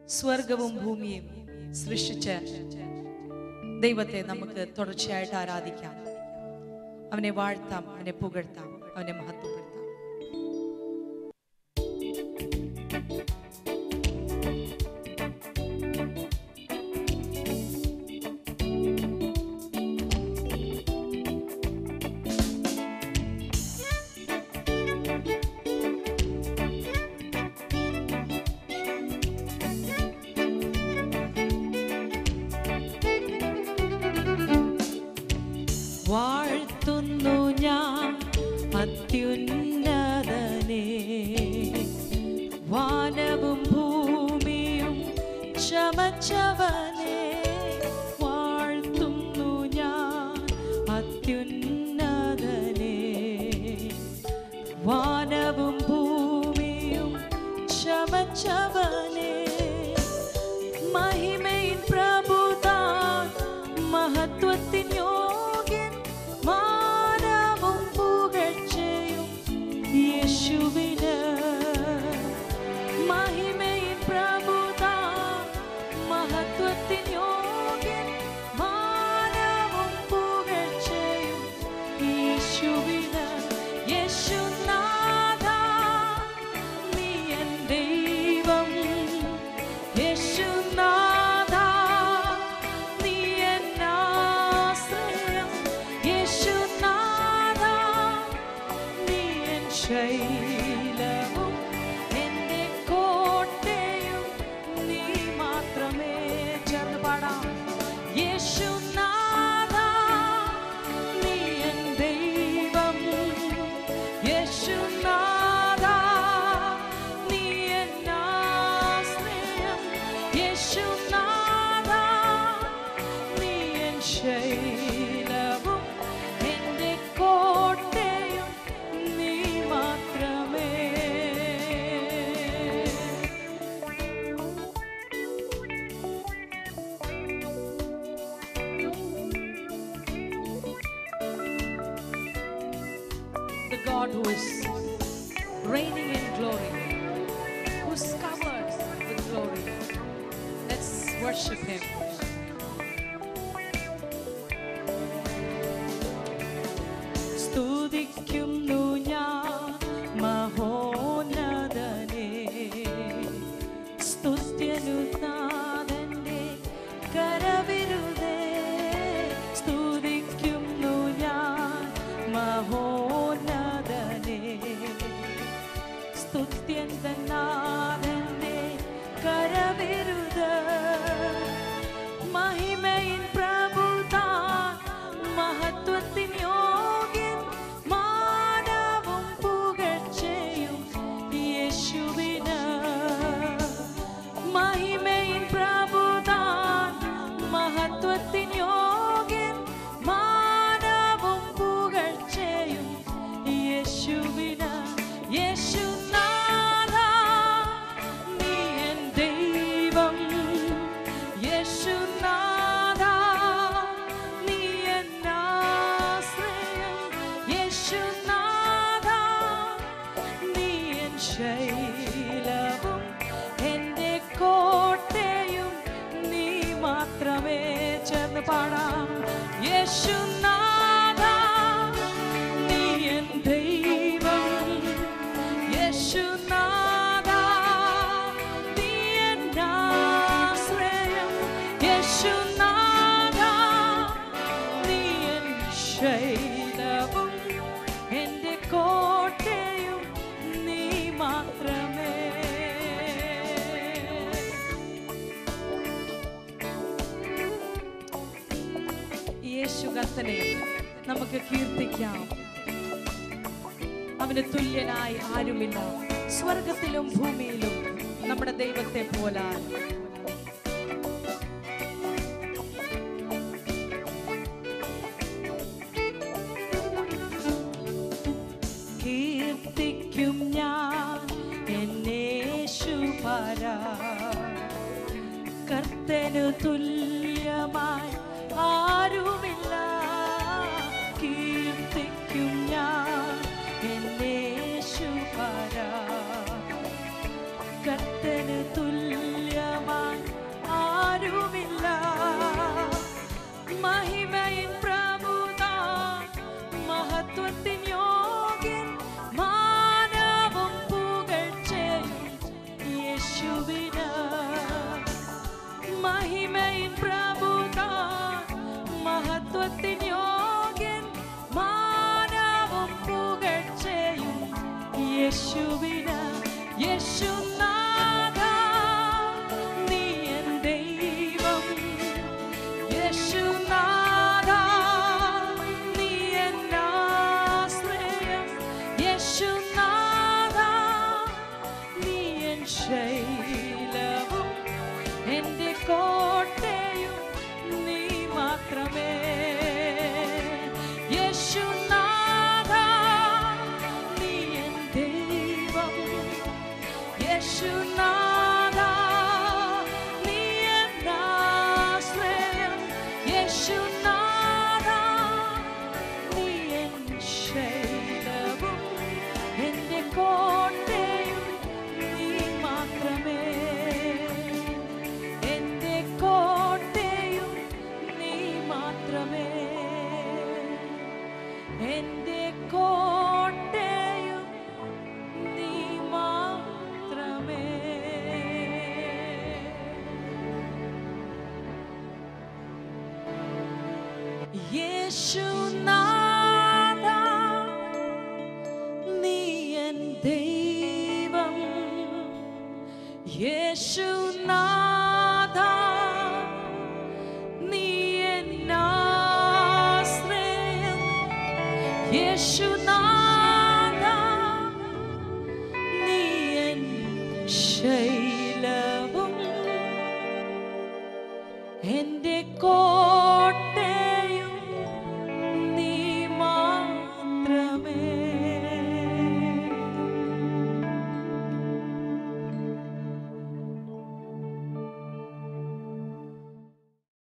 സ്വർഗവും ഭൂമിയും സൃഷ്ടിച്ച ദൈവത്തെ നമുക്ക് തുടർച്ചയായിട്ട് ആരാധിക്കാം. അവനെ വാഴ്ത്താം, അവനെ പുകഴ്ത്താം, അവനെ മഹത്വപ്പെടുത്താം. വാഴ്ത്തുന്നു ഞാൻ അത്യുന്നതനെ, വാനവും ഭൂമിയും ചമച്ചവനെ. വാഴ്ത്തുന്നു ഞാൻ അത്യുന്നതനെ, വാനവും ഭൂമിയും ചമച്ചവനെ. മഹിമയിൻ പ്രഭുതാൻ, മഹത്വത്തിൻ യോഗ്യൻ, മാനവും പുകഴ്ചയും യേശുവിന്. മഹിമയിൻ പ്രഭുതാൻ, മഹത്വത്തിൻ യോഗ്യൻ, മാനവും പുകഴ്ചയും യേശുവിന്. യേശുനാഥ നീ എൻ ദൈവം, യേശുനാഥ നീ എൻ ആശ്രയം, യേശുനാഥ നീ എൻ ശൈലവും എൻ്റെ കോട്ടയും, നീ മാത്രമേ. ചേർന്ന് പാടാം. യേശുനാഥ നീ എൻ ദൈവം, യേശുനാഥ നീ എൻ ആശ്രയം, യേശുനാഥ നീ എൻ ശൈലവും എൻ്റെ കോട്ടയും, നീ മാത്രമേ. The God who is reigning in glory, who's covered with glory. Let's worship him. സ്തുതിക്കുന്നു ഞാൻ മഹോന്നതനെ, സ്തുത്യനു നാഥന്റെ കരവിരുതേ. സ്തുതിക്കുന്നു ഞാൻ മഹോന്നതനെ, സ്തുത്യൻ നാഥന്റെ കരവിരുത്. മഹിമയിൻ പ്രഭുതാൻ, മഹത്വത്തിൻ യോഗ്യൻ, മാനവും പുകഴ്ചയും യേശുവിന്. മഹിമയിൻ പ്രഭുതാൻ, മഹത്വത്തിൻ യോഗ്യൻ, മാനവും പുകഴ്ചയും യേശുവിന്. യേശുനാഥ നീ എൻ ദൈവം, യേശുനാഥ നീ എൻ ആശ്രയം, യേശുനാഥ നീ എൻ ശൈലവും എൻ്റെ കോട്ടയും, നീ മാത്രമേ. ചേർന്ന് പാടാം. യേശുനാഥ നീ എൻ ദൈവം, യേശുനാഥ നീ എൻ ആശ്രയം, യേശുനാഥ നീ എൻ ശൈലവും എൻ്റെ കോട്ടയും, നീ മാത്രമേ. യേശു കർത്തനെ നമുക്ക് കീർത്തിക്കാം. അവന് തുല്യനായി ആരുമില്ല, സ്വർഗത്തിലും ഭൂമിയിലും നമ്മുടെ ദൈവത്തെ പോലാൽ. കീർത്തിക്കും ഞാൻ എന്നേശുപരാ, കർത്തനു തുല്യമായി ആരുമില്ല. കീർത്തിക്കും ഞാൻ എന്നേശുപരാ, കർത്തനു തുല്യമായി യേശുവിന് മഹിമയിൻ പ്രഭുതാൻ മഹത്വത്തിൻ യോഗ്യൻ മാനവും പുകഴ്ചയും യേശുവിന് യേശുനാഥ നീ എൻ ദൈവം യേശുനാഥ നീ എൻ ആശ്രയം യേശുനാഥ നീ എൻ ശൈലവും എൻ്റെ കോട്ടയും നീ മാത്രമേ യേശുനാഥ നീ എൻ ദൈവം യേശുനാഥ നീ എൻ ആശ്രയം യേശുനാഥ നീ എൻ ശൈലവും എൻ്റെ കോട്ടയും നീ മാത്രമേ എൻ്റെ കോട്ടയും നീ മാത്രമേ എൻ്റെ കോട്ടയും നീ മാത്രമേ യേശുനാഥ നീ എൻ ദൈവം യേശുനാഥ നീ എൻ ആശ്രയം യേശുനാഥ നീ എൻ ശൈലവും എൻ്റെ